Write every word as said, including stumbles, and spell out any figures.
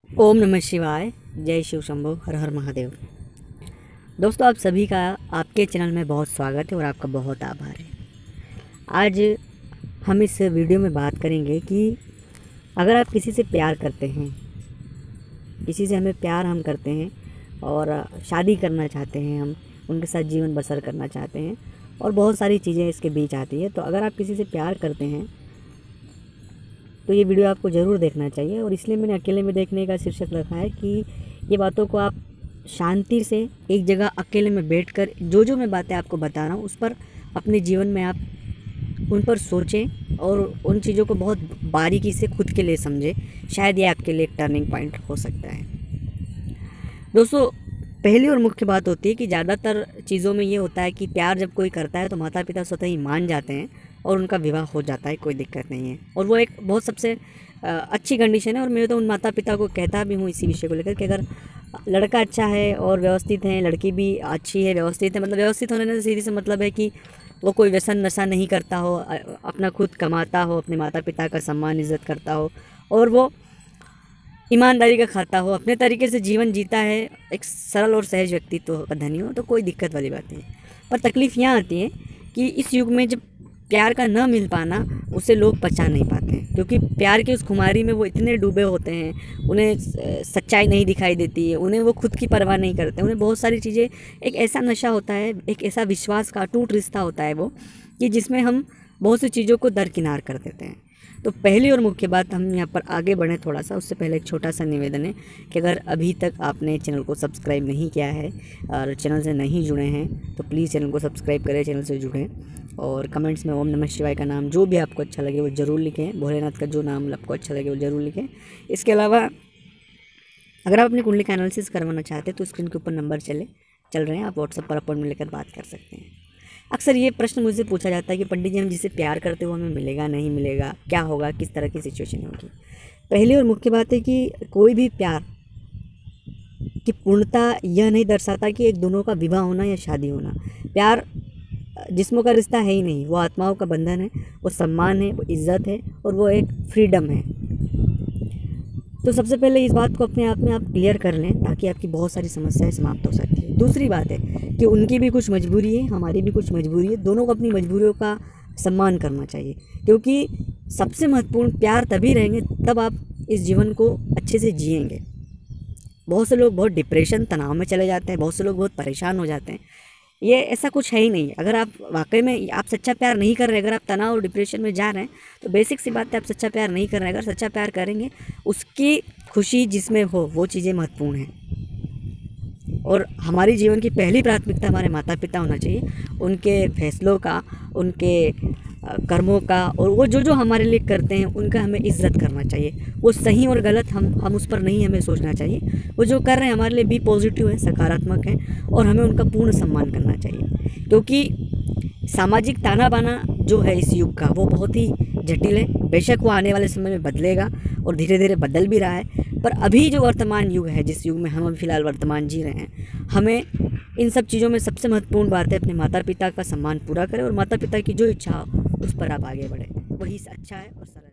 ओम नमः शिवाय। जय शिव शंभो। हर हर महादेव। दोस्तों, आप सभी का आपके चैनल में बहुत स्वागत है और आपका बहुत आभार है। आज हम इस वीडियो में बात करेंगे कि अगर आप किसी से प्यार करते हैं, किसी से हमें प्यार हम करते हैं और शादी करना चाहते हैं, हम उनके साथ जीवन बसर करना चाहते हैं और बहुत सारी चीज़ें इसके बीच आती है, तो अगर आप किसी से प्यार करते हैं तो ये वीडियो आपको ज़रूर देखना चाहिए। और इसलिए मैंने अकेले में देखने का शीर्षक रखा है कि ये बातों को आप शांति से एक जगह अकेले में बैठकर जो जो मैं बातें आपको बता रहा हूँ उस पर अपने जीवन में आप उन पर सोचें और उन चीज़ों को बहुत बारीकी से खुद के लिए समझें। शायद ये आपके लिए एक टर्निंग पॉइंट हो सकता है। दोस्तों, पहली और मुख्य बात होती है कि ज़्यादातर चीज़ों में ये होता है कि प्यार जब कोई करता है तो माता पिता स्वतः ही मान जाते हैं और उनका विवाह हो जाता है, कोई दिक्कत नहीं है। और वो एक बहुत सबसे अच्छी कंडीशन है। और मैं तो उन माता पिता को कहता भी हूँ इसी विषय को लेकर कि अगर लड़का अच्छा है और व्यवस्थित है, लड़की भी अच्छी है, व्यवस्थित है, मतलब व्यवस्थित होने से सीधी से मतलब है कि वो कोई व्यसन नशा नहीं करता हो, अपना खुद कमाता हो, अपने माता पिता का सम्मान इज़्ज़त करता हो और वो ईमानदारी का खाता हो, अपने तरीके से जीवन जीता है, एक सरल और सहज व्यक्तित्व का धनी हो, तो कोई दिक्कत वाली बात नहीं है। पर तकलीफ़ यहाँ आती है कि इस युग में जब प्यार का न मिल पाना, उसे लोग पचा नहीं पाते हैं, क्योंकि प्यार की उस खुमारी में वो इतने डूबे होते हैं, उन्हें सच्चाई नहीं दिखाई देती है, उन्हें वो खुद की परवाह नहीं करते, उन्हें बहुत सारी चीज़ें, एक ऐसा नशा होता है, एक ऐसा विश्वास का अटूट रिश्ता होता है वो, कि जिसमें हम बहुत सी चीज़ों को दरकिनार कर देते हैं। तो पहली और मुख्य बात, हम यहाँ पर आगे बढ़ें थोड़ा सा, उससे पहले एक छोटा सा निवेदन है कि अगर अभी तक आपने चैनल को सब्सक्राइब नहीं किया है और चैनल से नहीं जुड़े हैं तो प्लीज़ चैनल को सब्सक्राइब करें, चैनल से जुड़ें और कमेंट्स में ओम नमः शिवाय का नाम जो भी आपको अच्छा लगे वो ज़रूर लिखें। भोलेनाथ का जो नाम आपको अच्छा लगे वो ज़रूर लिखें। इसके अलावा अगर आप अपनी कुंडली का एनालिसिस करवाना चाहते हैं तो स्क्रीन के ऊपर नंबर चले चल रहे हैं, आप व्हाट्सएप पर अपॉइंटमेंट लेकर बात कर सकते हैं। अक्सर ये प्रश्न मुझसे पूछा जाता है कि पंडित जी, हम जिसे प्यार करते हो हमें मिलेगा नहीं मिलेगा, क्या होगा, किस तरह की सिचुएशन होगी। पहली और मुख्य बात है कि कोई भी प्यार की पूर्णता यह नहीं दर्शाता कि एक दोनों का विवाह होना या शादी होना। प्यार जिस्मों का रिश्ता है ही नहीं, वो आत्माओं का बंधन है, वो सम्मान है, वो इज़्ज़त है और वो एक फ्रीडम है। तो सबसे पहले इस बात को अपने आप में आप क्लियर कर लें ताकि आपकी बहुत सारी समस्याएं समाप्त हो सकती है। दूसरी बात है कि उनकी भी कुछ मजबूरी है, हमारी भी कुछ मजबूरी है, दोनों को अपनी मजबूरियों का सम्मान करना चाहिए, क्योंकि सबसे महत्वपूर्ण प्यार तभी रहेंगे तब आप इस जीवन को अच्छे से जिएंगे। बहुत से लोग बहुत डिप्रेशन तनाव में चले जाते हैं, बहुत से लोग बहुत परेशान हो जाते हैं। ये ऐसा कुछ है ही नहीं। अगर आप वाकई में आप सच्चा प्यार नहीं कर रहे, अगर आप तनाव और डिप्रेशन में जा रहे हैं तो बेसिक सी बात है, आप सच्चा प्यार नहीं कर रहे हैं। अगर सच्चा प्यार करेंगे, उसकी खुशी जिसमें हो वो चीज़ें महत्वपूर्ण हैं। और हमारी जीवन की पहली प्राथमिकता हमारे माता पिता होना चाहिए, उनके फैसलों का, उनके कर्मों का, और वो जो जो हमारे लिए करते हैं उनका हमें इज़्ज़त करना चाहिए। वो सही और गलत हम हम उस पर नहीं हमें सोचना चाहिए। वो जो कर रहे हैं हमारे लिए भी पॉजिटिव है, सकारात्मक है और हमें उनका पूर्ण सम्मान करना चाहिए। क्योंकि सामाजिक ताना बाना जो है इस युग का वो बहुत ही जटिल है। बेशक वो आने वाले समय में बदलेगा और धीरे धीरे बदल भी रहा है, पर अभी जो वर्तमान युग है, जिस युग में हम अभी फ़िलहाल वर्तमान जी रहे हैं, हमें इन सब चीज़ों में सबसे महत्वपूर्ण बात है अपने माता पिता का सम्मान पूरा करें और माता पिता की जो इच्छा हो उस पर आप आगे बढ़ें। वही अच्छा है और सरल।